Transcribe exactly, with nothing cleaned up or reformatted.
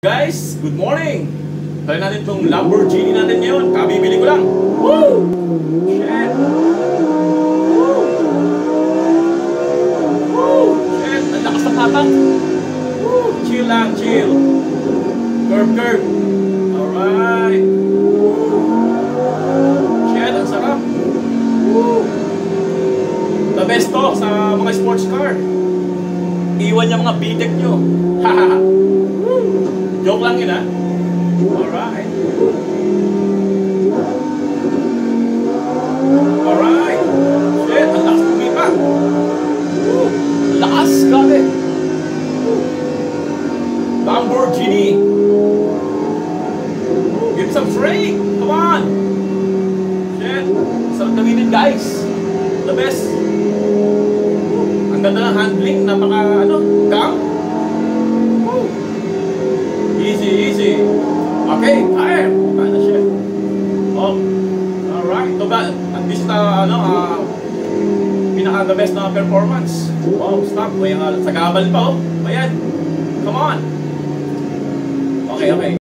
Guys, good morning! Try natin itong Lamborghini natin ngayon. Kabibili ko lang. Woo! Shit! Woo! Woo! Shit! Ang lakas ng tatak! Woo! Chill lang, chill. Curve, curve. Alright. Shit, ang sarap. Woo! The best to sa mga sports car. Iwan niya mga bitek nyo. Hahaha. Joke lang yun, ha? Alright. Alright. Shit, ang lakas pumipa. Lakas, grabe. Lamborghini. Give some tray. Come on. Shit. Sarap gamitin, guys. The best. Ang ganda ng handling. Napaka, ano, calm. Easy, easy. Okay, fire. Paano siya? Oh, alright. So, at least, uh, ano, uh, pinaka the best na performance. Wow, stop. May uh, sagabal pa, oh. Ayan. Come on. Okay, okay.